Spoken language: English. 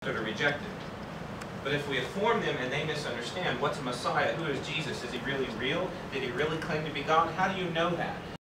or to reject it. But if we inform them and they misunderstand, what's a Messiah? Who is Jesus? Is he really real? Did he really claim to be God? How do you know that?